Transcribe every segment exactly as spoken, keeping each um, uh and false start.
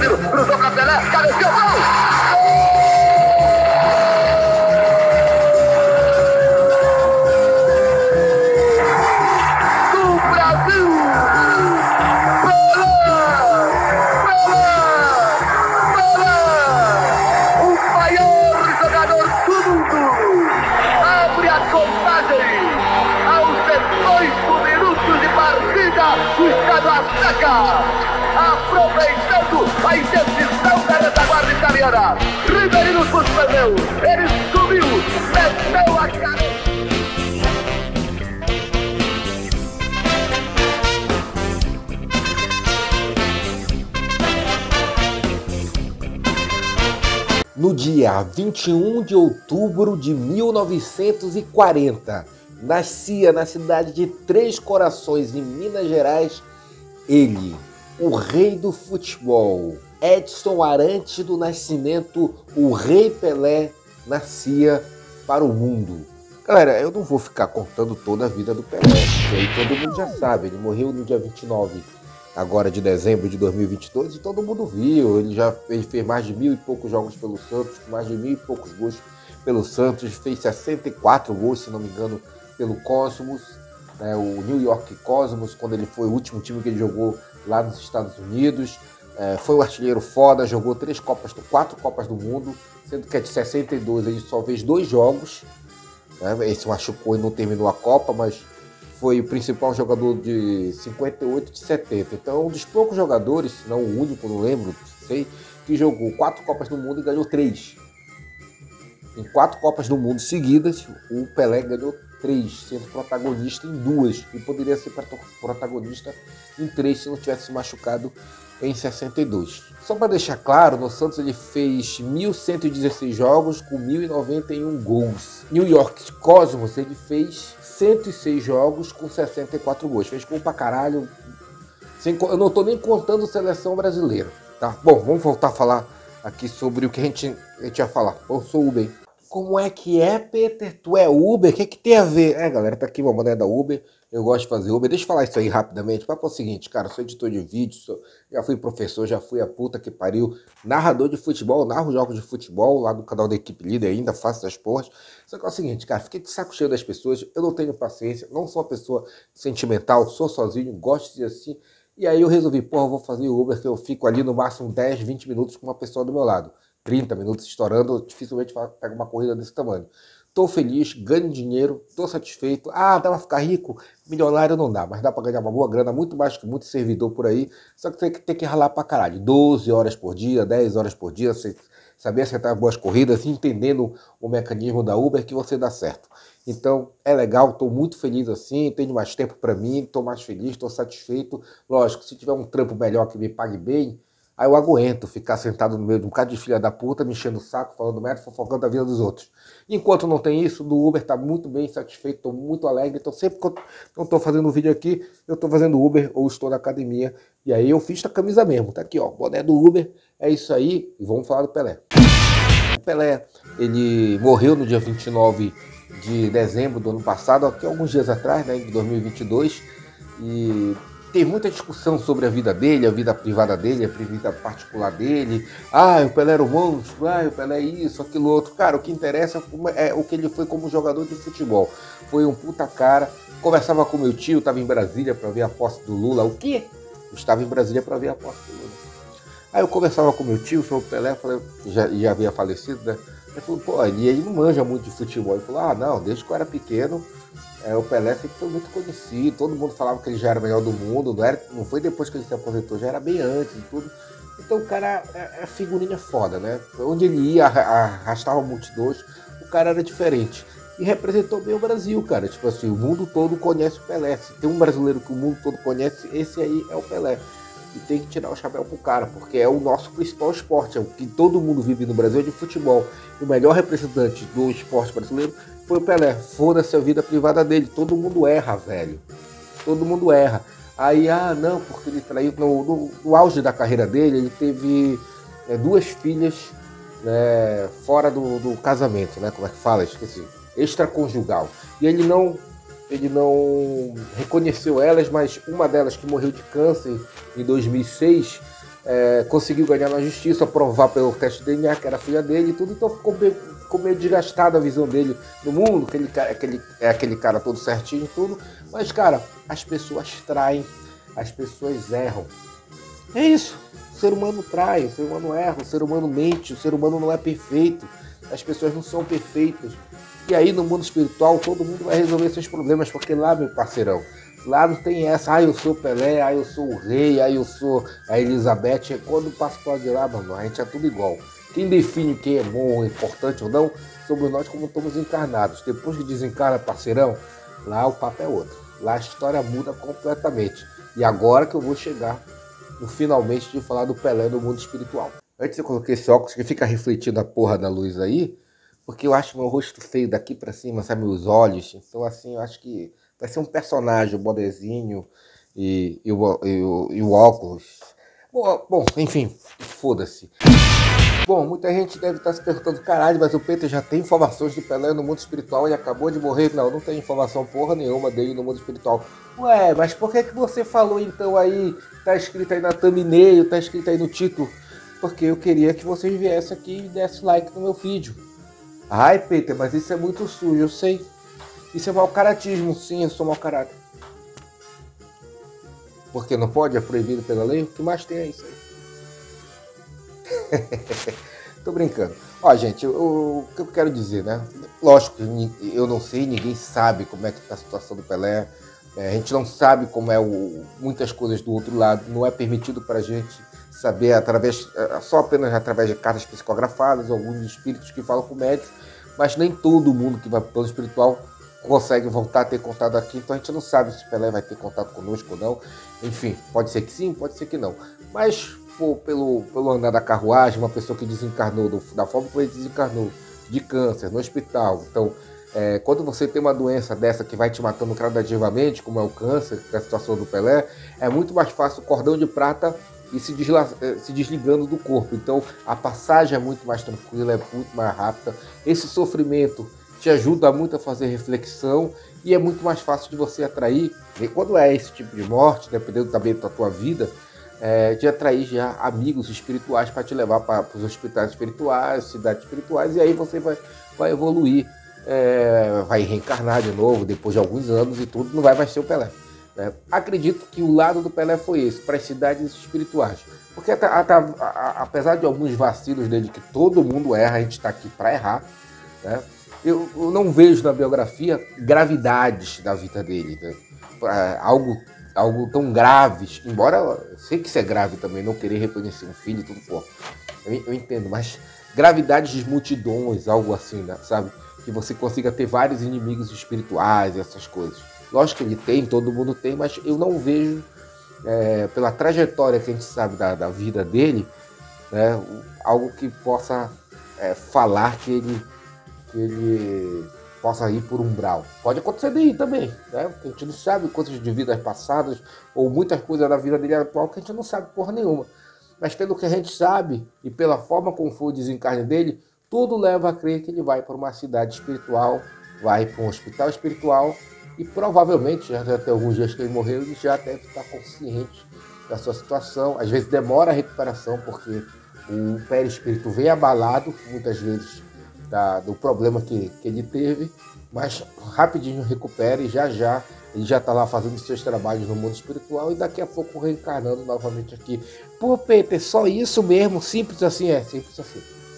Casemiro, cruzou pra Pelé, cabeceou, gol! Do Brasil! O Estado ataca, aproveitando a intenção da retaguarda italiana. Ribeirinho suspendeu, ele subiu, meteu a cara. No dia vinte e um de outubro de mil novecentos e quarenta, nascia na cidade de Três Corações, em Minas Gerais, ele, o rei do futebol, Edson Arantes do Nascimento, o Rei Pelé, nascia para o mundo. Galera, eu não vou ficar contando toda a vida do Pelé, porque aí todo mundo já sabe, ele morreu no dia vinte e nove agora de dezembro de dois mil e vinte e dois, e todo mundo viu, ele já ele fez mais de mil e poucos jogos pelo Santos, mais de mil e poucos gols pelo Santos, fez sessenta e quatro gols, se não me engano, pelo Cosmos, né, o New York Cosmos, quando ele foi o último time que ele jogou lá nos Estados Unidos. É, foi um artilheiro foda, jogou três Copas, quatro Copas do Mundo, sendo que é de sessenta e dois ele só fez dois jogos, né, esse machucou e não terminou a Copa, mas foi o principal jogador de cinquenta e oito de setenta. Então é um dos poucos jogadores, se não o único, não lembro, sei, que jogou quatro Copas do Mundo e ganhou três. Em quatro Copas do Mundo seguidas, o Pelé ganhou três, sendo protagonista em duas, e poderia ser protagonista em três se não tivesse se machucado em sessenta e dois. Só para deixar claro, no Santos ele fez mil cento e dezesseis jogos com mil e noventa e um gols. New York Cosmos ele fez cento e seis jogos com sessenta e quatro gols. Fez gol pra caralho. Sem, eu não tô nem contando seleção brasileira, tá? Bom, vamos voltar a falar aqui sobre o que a gente, a gente ia falar. Eu sou Uber. Como é que é, Peter? Tu é Uber? O que, que tem a ver? É, galera, tá aqui uma maneira da Uber. Eu gosto de fazer Uber. Deixa eu falar isso aí rapidamente. O papo é o seguinte, cara, sou editor de vídeo, sou, já fui professor, já fui a puta que pariu, narrador de futebol, narro jogos de futebol lá no canal da Equipe Líder ainda, faço essas porras. Só que é o seguinte, cara, fiquei de saco cheio das pessoas, eu não tenho paciência, não sou uma pessoa sentimental, sou sozinho, gosto de ser assim. E aí eu resolvi, porra, eu vou fazer Uber, que eu fico ali no máximo dez, vinte minutos com uma pessoa do meu lado. trinta minutos estourando, dificilmente pego uma corrida desse tamanho. Tô feliz, ganho dinheiro, tô satisfeito. Ah, dá pra ficar rico? Milionário não dá, mas dá pra ganhar uma boa grana, muito mais que muito servidor por aí. Só que tem que, tem que ralar pra caralho. doze horas por dia, dez horas por dia, você saber acertar boas corridas, entendendo o mecanismo da Uber que você dá certo. Então, é legal, tô muito feliz assim, tenho mais tempo pra mim, tô mais feliz, tô satisfeito. Lógico, se tiver um trampo melhor que me pague bem, aí eu aguento ficar sentado no meio de um bocado de filha da puta, me enchendo o saco, falando merda, fofocando a vida dos outros. Enquanto não tem isso, do Uber tá muito bem satisfeito, tô muito alegre. Então sempre que eu não tô fazendo vídeo aqui, eu tô fazendo Uber ou estou na academia. E aí eu fiz a camisa mesmo, tá aqui ó, boné do Uber, é isso aí. E vamos falar do Pelé. O Pelé, ele morreu no dia vinte e nove de dezembro do ano passado, aqui alguns dias atrás, né, de dois mil e vinte e dois. E tem muita discussão sobre a vida dele, a vida privada dele, a vida particular dele. Ah, o Pelé era um monstro, ah, o Pelé é isso, aquilo outro. Cara, o que interessa é o que ele foi como jogador de futebol. Foi um puta cara. Conversava com meu tio, estava em Brasília para ver a posse do Lula. O quê? Eu estava em Brasília para ver a posse do Lula. Aí eu conversava com meu tio sobre o Pelé, falei, já, já havia falecido, né? Ele falou, pô, ele, ele não manja muito de futebol. Ele falou, ah, não, desde que eu era pequeno, É, o Pelé sempre foi muito conhecido, todo mundo falava que ele já era o melhor do mundo, não, era, não foi depois que ele se aposentou, já era bem antes e tudo. Então o cara é, é figurinha foda, né? Onde ele ia, arrastava multidões, o cara era diferente. E representou bem o Brasil, cara. Tipo assim, o mundo todo conhece o Pelé. Se tem um brasileiro que o mundo todo conhece, esse aí é o Pelé. E tem que tirar o chapéu pro cara, porque é o nosso principal esporte, é o que todo mundo vive no Brasil, é de futebol. E o melhor representante do esporte brasileiro foi o Pelé. Foda-se a vida privada dele. Todo mundo erra, velho. Todo mundo erra. Aí, ah, não, porque ele traiu. No, no, no auge da carreira dele, ele teve é, duas filhas, né, fora do, do casamento, né? Como é que fala? Esqueci. Extraconjugal. E ele não, ele não reconheceu elas, mas uma delas que morreu de câncer em dois mil e seis, é, conseguiu ganhar na justiça, provar pelo teste de D N A que era filha dele e tudo, então ficou meio, ficou meio desgastada a visão dele no mundo, que ele aquele, é aquele cara todo certinho e tudo. Mas, cara, as pessoas traem, as pessoas erram. É isso. O ser humano trai, o ser humano erra, o ser humano mente, o ser humano não é perfeito. As pessoas não são perfeitas. E aí no mundo espiritual todo mundo vai resolver seus problemas, porque lá, meu parceirão, lá não tem essa, ah, eu sou Pelé, ah, eu sou o rei, ah, eu sou a Elizabeth. Quando passa por de lá, mano, a gente é tudo igual. Quem define quem é bom, importante ou não, somos nós como estamos encarnados. Depois que desencarna, parceirão, lá o papo é outro. Lá a história muda completamente. E agora que eu vou chegar no finalmente de falar do Pelé no mundo espiritual. Antes eu coloquei esse óculos que fica refletindo a porra da luz aí, porque eu acho meu rosto feio daqui pra cima, sabe, os olhos. Então assim, eu acho que vai ser um personagem, o bodezinho e, e, o, e, o, e o óculos. Bom, bom enfim, foda-se. Bom, muita gente deve estar se perguntando, caralho, mas o Peter já tem informações do Pelé no mundo espiritual e acabou de morrer. Não, não tem informação porra nenhuma dele no mundo espiritual. Ué, mas por que que você falou então aí, tá escrito aí na thumbnail, tá escrito aí no título? Porque eu queria que vocês viessem aqui e dessem like no meu vídeo. Ai, Peter, mas isso é muito sujo, eu sei. Isso é mau caratismo, sim, eu sou mau caráter. Porque não pode? É proibido pela lei? O que mais tem é isso aí. Tô brincando. Ó, gente, o que eu quero dizer, né? Lógico que eu não sei, ninguém sabe como é que tá a situação do Pelé. É, a gente não sabe como é o, muitas coisas do outro lado. Não é permitido pra gente saber através, só apenas através de cartas psicografadas, alguns espíritos que falam com médicos, mas nem todo mundo que vai pro plano espiritual consegue voltar a ter contato aqui, então a gente não sabe se o Pelé vai ter contato conosco ou não. Enfim, pode ser que sim, pode ser que não. Mas pô, pelo, pelo andar da carruagem, uma pessoa que desencarnou do, da forma como ele desencarnou, de câncer, no hospital. Então, é, quando você tem uma doença dessa que vai te matando gradativamente, como é o câncer, que é a situação do Pelé, é muito mais fácil o cordão de prata e se, desla, se desligando do corpo. Então a passagem é muito mais tranquila, é muito mais rápida. Esse sofrimento te ajuda muito a fazer reflexão e é muito mais fácil de você atrair, e quando é esse tipo de morte, dependendo também da tua vida, é, de atrair já amigos espirituais para te levar para os hospitais espirituais, cidades espirituais, e aí você vai, vai evoluir, é, vai reencarnar de novo depois de alguns anos e tudo, não vai mais ser o Pelé. É, acredito que o lado do Pelé foi esse, para as cidades espirituais. Porque a, a, a, apesar de alguns vacilos dele, que todo mundo erra, a gente está aqui para errar, né? eu, eu não vejo na biografia gravidades da vida dele, né? algo, algo tão graves, embora eu sei que isso é grave também, não querer reconhecer um filho e tudo, pô, eu, eu entendo, mas gravidades de multidões, algo assim, né? Sabe? Que você consiga ter vários inimigos espirituais, essas coisas. Lógico que ele tem, todo mundo tem, mas eu não vejo, é, pela trajetória que a gente sabe da, da vida dele, né, algo que possa é, falar que ele, que ele possa ir por umbral. Pode acontecer daí também, né? Porque a gente não sabe coisas de vidas passadas ou muitas coisas da vida dele atual que a gente não sabe porra nenhuma. Mas pelo que a gente sabe e pela forma como foi o desencarne dele, tudo leva a crer que ele vai para uma cidade espiritual, vai para um hospital espiritual, e provavelmente, já tem alguns dias que ele morreu, ele já deve estar consciente da sua situação. Às vezes demora a recuperação, porque o perispírito vem abalado, muitas vezes, da, do problema que, que ele teve, mas rapidinho recupera e já já ele já está lá fazendo seus trabalhos no mundo espiritual e daqui a pouco reencarnando novamente aqui. Pô, Peter, só isso mesmo? Simples assim? É, simples assim.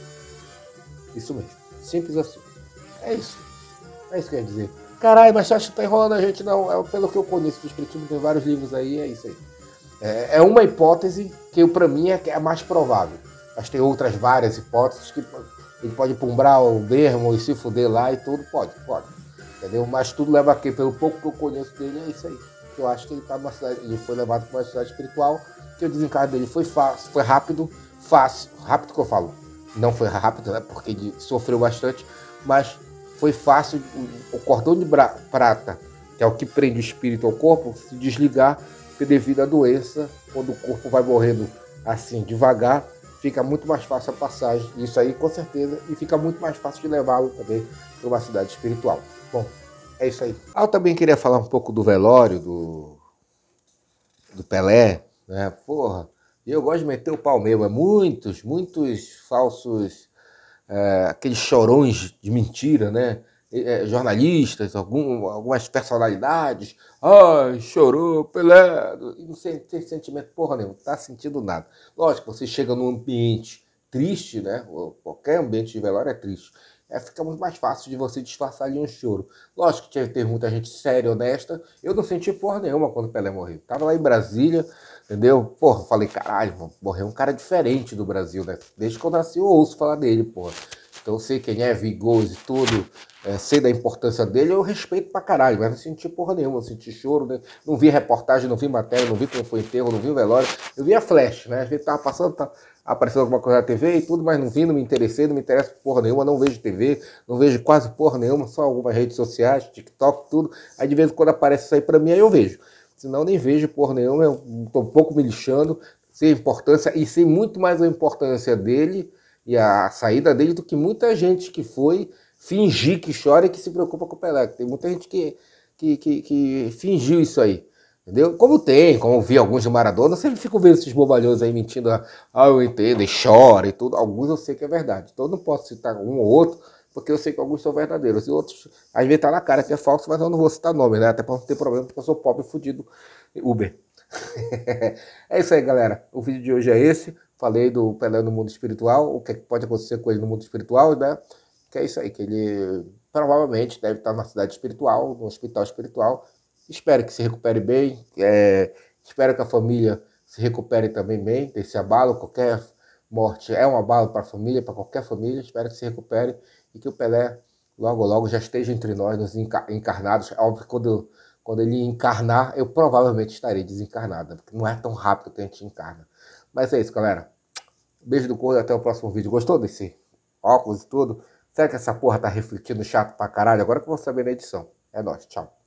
Isso mesmo, simples assim. É isso. É isso que eu ia dizer. Caralho, mas você acha que tá enrolando a gente? Não, é pelo que eu conheço do Espiritismo, tem vários livros aí, é isso aí. É, é uma hipótese que pra mim é, é a mais provável. Mas tem outras várias hipóteses que ele pode pumbrar o bermo e se fuder lá e tudo, pode, pode. Entendeu? Mas tudo leva a quê? Pelo pouco que eu conheço dele, é isso aí. Eu acho que ele tá numa cidade, ele foi levado para uma cidade espiritual, que o desencarne dele foi fácil, foi rápido, fácil, rápido que eu falo. Não foi rápido, né? Porque ele sofreu bastante, mas foi fácil o cordão de prata, que é o que prende o espírito ao corpo, se desligar, porque devido à doença, quando o corpo vai morrendo assim, devagar, fica muito mais fácil a passagem, isso aí com certeza, e fica muito mais fácil de levá-lo também para uma cidade espiritual. Bom, é isso aí. Ah, eu também queria falar um pouco do velório do, do Pelé, né? Porra, E eu gosto de meter o pau mesmo. É muitos, muitos falsos, é, aqueles chorões de mentira, né? É, jornalistas, algum, algumas personalidades. Ai, chorou, Pelé. E não tem, tem sentimento porra nenhuma, não tá sentindo nada. Lógico, você chega num ambiente triste, né? Qualquer ambiente de velório é triste. É, fica muito mais fácil de você disfarçar ali um choro. Lógico que teve muita gente séria, honesta. Eu não senti porra nenhuma quando o Pelé morreu. Tava lá em Brasília, entendeu? Porra, falei, caralho, mano, morreu um cara diferente do Brasil, né? Desde que eu nasci eu ouço falar dele, porra. Então eu sei quem é, vi gols e tudo, é, sei da importância dele, eu respeito pra caralho, mas não senti porra nenhuma, não senti choro, né? Não vi reportagem, não vi matéria, não vi como foi o enterro, não vi o velório. Eu vi a flash, né? A gente tava passando, tá aparecendo alguma coisa na T V e tudo, mas não vi, não me interessei, não me interessa por porra nenhuma, não vejo T V, não vejo quase porra nenhuma, só algumas redes sociais, TikTok, tudo. Aí de vez em quando aparece isso aí pra mim, aí eu vejo. Senão nem vejo porra nenhuma, eu tô um pouco me lixando, sem importância, e sem muito mais a importância dele e a saída dele do que muita gente que foi fingir que chora e que se preocupa com o Pelé. Tem muita gente que, que, que, que fingiu isso aí. Entendeu? Como tem, como eu vi alguns de Maradona, eu sempre fico vendo esses bobalhões aí mentindo, ah, eu entendo, e chora e tudo. Alguns eu sei que é verdade. Então eu não posso citar um ou outro, porque eu sei que alguns são verdadeiros. E outros, às vezes tá na cara que é falso, mas eu não vou citar nome, né? Até pra não ter problema, porque eu sou pobre, fudido, Uber. É isso aí, galera. O vídeo de hoje é esse. Falei do Pelé no mundo espiritual, o que pode acontecer com ele no mundo espiritual, né? Que é isso aí, que ele provavelmente deve estar na cidade espiritual, no hospital espiritual. Espero que se recupere bem, é, espero que a família se recupere também bem desse abalo. Qualquer morte é um abalo para a família, para qualquer família. Espero que se recupere e que o Pelé logo, logo já esteja entre nós, nos encarnados. Óbvio que quando, quando ele encarnar, eu provavelmente estarei desencarnado, porque não é tão rápido que a gente encarna. Mas é isso, galera. Beijo do corpo e até o próximo vídeo. Gostou desse óculos e tudo? Será que essa porra tá refletindo chato pra caralho? Agora que eu vou saber na edição. É nóis, tchau.